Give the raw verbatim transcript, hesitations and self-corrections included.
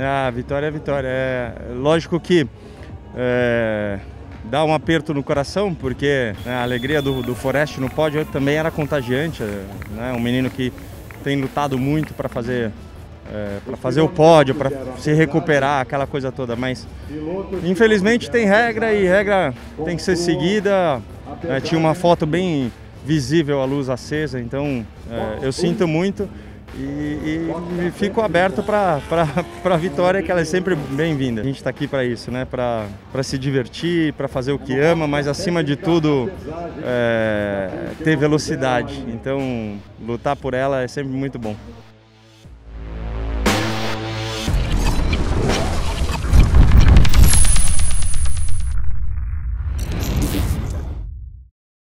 Ah, vitória é vitória. É, lógico que é, dá um aperto no coração, porque né, a alegria do, do Forest no pódio também era contagiante. Né, um menino que tem lutado muito para fazer, é, para fazer o pódio, para se recuperar, aquela coisa toda. Mas infelizmente tem regra e regra tem que ser seguida. É, tinha uma foto bem visível, a luz acesa, então é, eu sinto muito. E, e fico aberto para a vitória, que ela é sempre bem-vinda. A gente está aqui para isso, né? Para se divertir, para fazer o que ama, mas acima de tudo é, ter velocidade. Então lutar por ela é sempre muito bom.